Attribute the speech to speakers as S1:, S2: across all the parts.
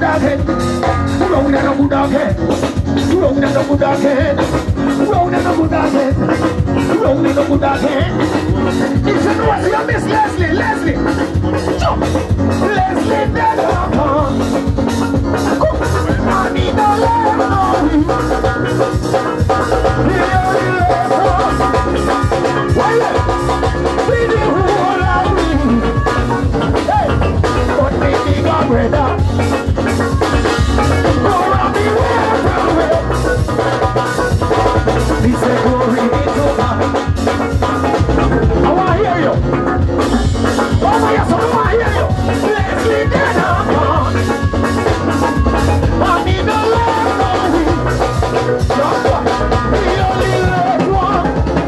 S1: Buddha head. Round and a Buddha head. Round and a Buddha head. Round and a Buddha head. Round and a Buddha head. If you know what you miss, Leslie. Jump. Leslie, dead on. I need a love. Why? But baby got red up. Go around the world. He said, glory be to God. I want to hear you. Oh, yes, I want to hear you. Leslie dead up. I need a love. The only loved one.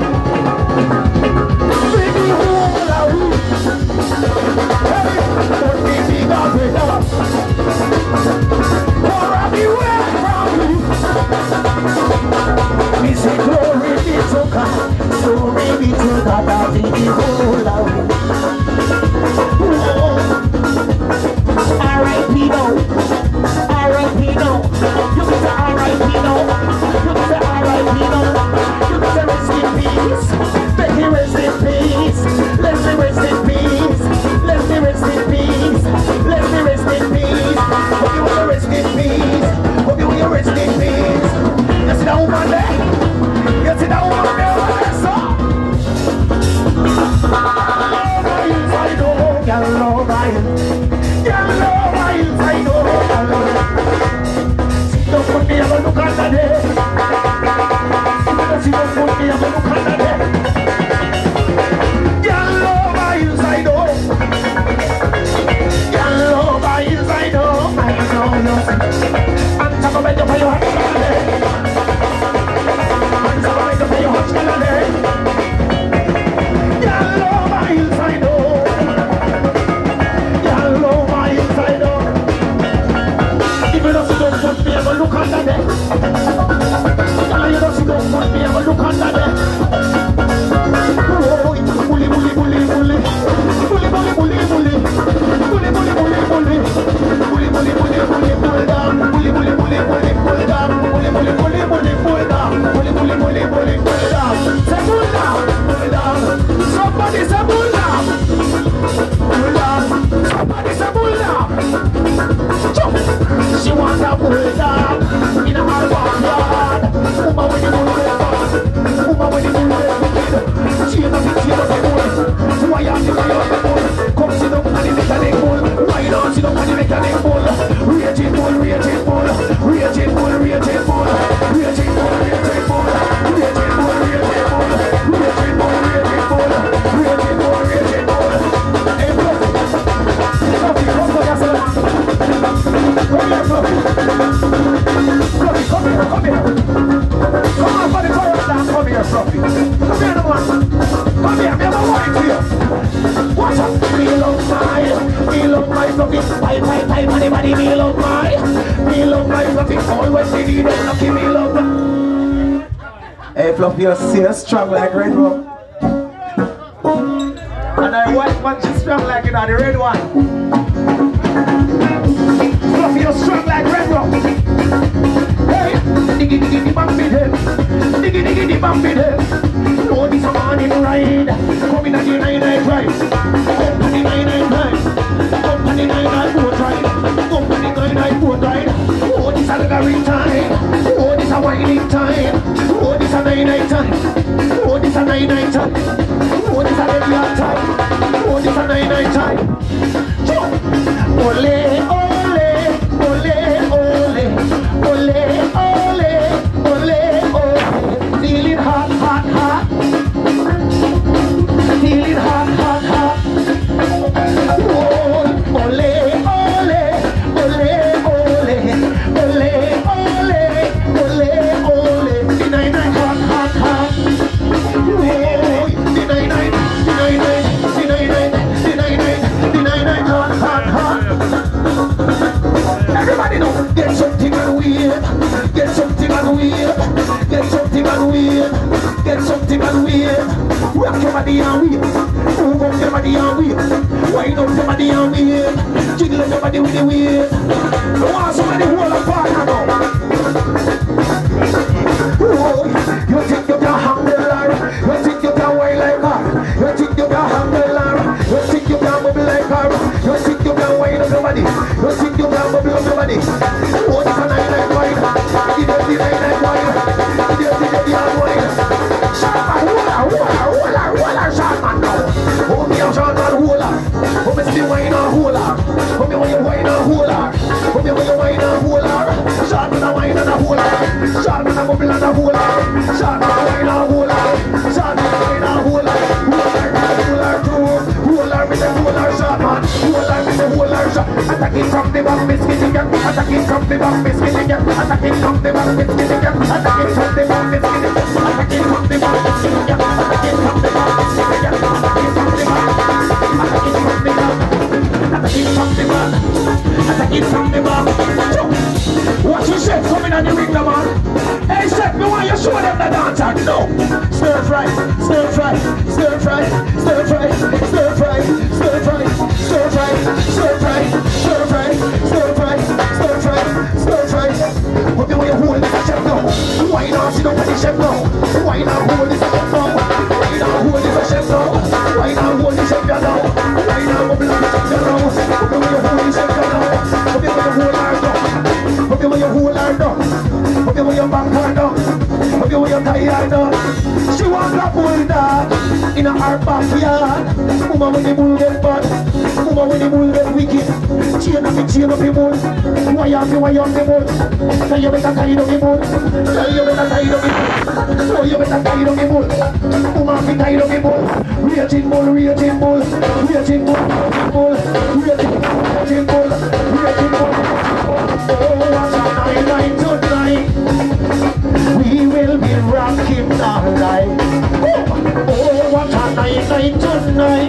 S1: Baby, who are you? But baby got rid of. For everywhere from you. We say glory be to God. Glory be to God. That is the whole of it. R.I.P. now. R.I.P. now. You can say R.I.P. now. You can say R.I.P. now. You can say rest in peace. Becky rest in peace. Leslie rest in peace. Leslie rest in peace. Leslie rest in peace. Hope you will rest in peace. Hope you will rest in peace. You see that woman there? You see that woman there? What I saw? Love I don't put me up a look at that day. She don't put me up a look at that day. Girl, love I inside out. Girl, love I inside out. I know you see. And talk about your fire hot day. And talk about your fire hot day. Girl, love I inside out. Girl, love I inside out. Even though she don't put me up a look at that day. Girl, you know she don't put me up a look at that day. Bully, bully, bully, bully. Bully, bully, bully, bully. Bully, bully, bully, bully. Bully, bully, bully, bully, pull down. Bully, bully, bully, bully, pull down. Bully, bully, bully, bully, pull down. Bully, bully, bully, bully, pull down. Say pull down, pull down. Somebody say pull down. Pull down. Somebody say pull down. Jump. She wants to pull down in a hard backyard. Woman with the bull fast. Woman with the bull wicked. She ain't a big bull. Why are you the bull? Come sit down and the mechanic bull. Why not sit down and the mechanic bull? Raging bull, raging bull. Raging bull, raging bull. Raging bull, raging bull. Raging bull, raging bull. Raging bull, raging bull. Raging bull, raging bull. Hey, Fluffy. Fluffy, come for yourself. Come here, Fluffy. Fluffy, come here, come here. Come on for the chorus dance, come here, Fluffy. Come here, no one. Come here, me have a wine for you. Watch out. Me love my Fluffy. Bye, money, me love my Fluffy. Always they need it, lucky me love my. Hey, Fluffy, you're still strong like red rum. And I white one, she's strong like the red one. Fluffy, you're strong like red rum. Hey, diggy diggy di bam bid head. Diggy diggy di bam bid head. No, this a morning ride. Come in at the 9-9 ride. Come to the 9-9 ride. Come to the 9-9 boat ride. Come to the 9-9 boat ride. Oh, this a gathering time. Oh, this a whining time. Oh, this a 9-9 time. Oh, this a 9-9 time. Oh, this a regular time. Oh, this a 9-9 time. Jump. Ole, ole, ole, ole, ole, ole, ole, ole. Feeling hot, hot, hot. Feeling hot, hot, hot. Ole, ole, ole, ole, ole, ole, ole, ole. The 9-9 hot, hot, hot. The 9-9 hot, hot, hot. Everybody know, get something and weird. Get something and weird. Get something and weird. Get something and weird. Rock your body and weird. Move up your body and weird. Wind up your body and weird. Jiggle up your body with the weird. body. Oh, this a night wine. It is the night wine. It is the hard wine. Shaman, roller, shaman now. Oh, me a shaman roller. Oh, me see the wine a roller. Oh, me when you wine a roller. Oh, me when you wine a roller. Shaman a wine and a roller. Shaman a bubble and a roller. Shaman a wine a roller. Shaman a wine a roller. Roller too. Roller with the roller shaman. Roller with the roller shaman. Attacking from the back, biscuit again. Attacking from the back, biscuit again. Attacking from the back, biscuit again. Attacking from the back, biscuit again. Attacking from the back, biscuit again. Attacking from the back, biscuit again. Attacking from the back. Attacking from the back. Attacking from the back. Attacking from the back. Watch your chef coming on the ring, the man. Hey chef, me want you show them the dancer. No. Stir fry, stir fry, stir fry, stir fry, stir fry, stir fry, stir fry, stir fry, stir fry, stir fry, stir fry, stir fry. Hope you want you hold this a chef now. Why not sit down with the chef now? Why not hold this a chef now? Why not hold this a chef now? Why not hold this chef now? Why not bubble up the chef now? Hope you want you hold this chef now. Hope you want you hold her down. Hope you want you hold her down. Hope you want you back her down. Hope you want you tie her down. She wants a bulldog in her backyard. Woman when the bull get bad. Woman when the bull get wicked. Chain up the bull. Why you the bull? Tell you better tie down the bull. Tell you better tie down the bull. So you better tie down the bull. Woman be tie down the bull. Raging bull, raging bull. Raging bull, raging bull. Raging bull, raging bull. Oh, what a night tonight. We will be rocking all night. Oh, what a night tonight.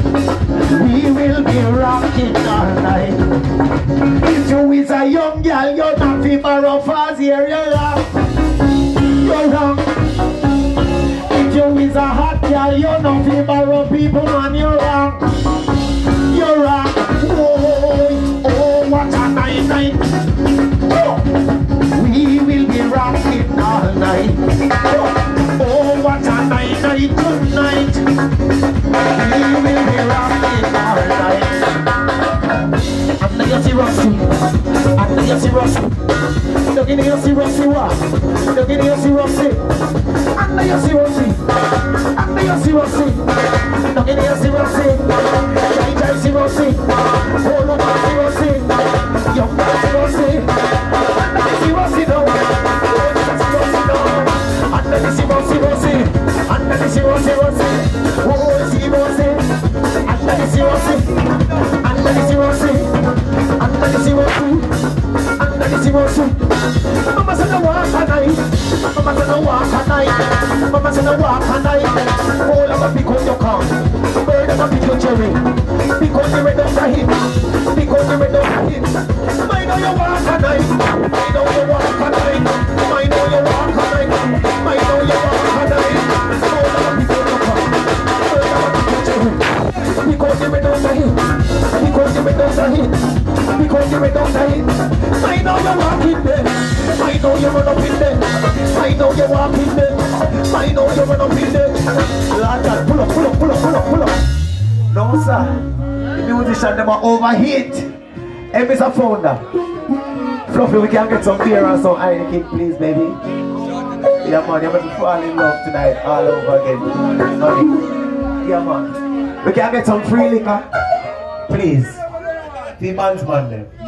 S1: We will be rocking all night. If you is a young girl, you're not fit for a fast here, you're wrong. You're wrong. If you is a hot girl, you're not fit for a people, man, you're wrong. You're wrong. Oh, what a night. Oh, we will be rocking all night. Oh, what a night tonight. We will be rocking all night. And now you see Rossi. And now you see Rossi. Look in here, see Rossi what? Look in here, see Rossi. And now you see Rossi. And now you see Rossi. Look in here, see Rossi. Jai see Rossi. Hold on, see Rossi. Young man see Rossi. And now you see Rossi now. And then you see Rossi. And then you see Rossi. Oh, see Rossi. And then you see Rossi. And then you see Rossi. And then you see Rossi. And then you see Rossi. Mama said no walk at night. Mama said no walk at night. Mama said no walk at night. All of a pick on your car. Bird of a pick your cherry. Because the red of the hit. Because the red of the hit. I know you walk at night. I know you walk at night. I know you walk at night. I know you walk at night. All of a pick on your car. Bird of a pick your cherry. Because the red of the hit. Because the red of the hit. Because the red of the hit. I know you walk in there. I know you run up in there. I know you walk in there. I know you run up in there. Lad, pull up. No sir. The musician them are overheat. Hey Mr. Founder. Fluffy, we can get some beer and some iron kick, please, baby. Yeah man, you're going to fall in love tonight all over again. Honey. Yeah man. We can get some free liquor. Please. The man's man them.